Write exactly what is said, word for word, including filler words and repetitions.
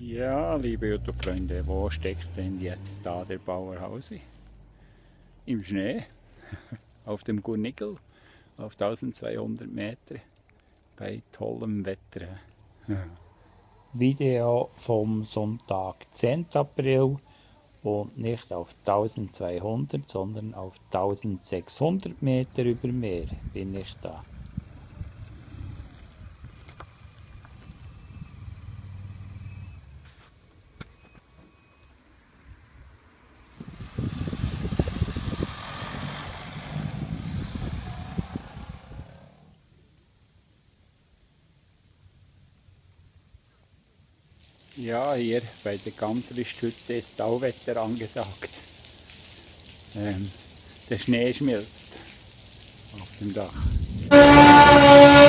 Ja, liebe YouTube-Freunde, wo steckt denn jetzt da der Bauer Hausi? Im Schnee, auf dem Gurnigel, auf eintausendzweihundert Meter, bei tollem Wetter. Video vom Sonntag, zehnten April, und nicht auf eintausendzweihundert, sondern auf eintausendsechshundert Meter über Meer bin ich da. Ja, hier bei der Gantrist-Hütte ist Tauwetter angesagt. Ähm, der Schnee schmilzt auf dem Dach.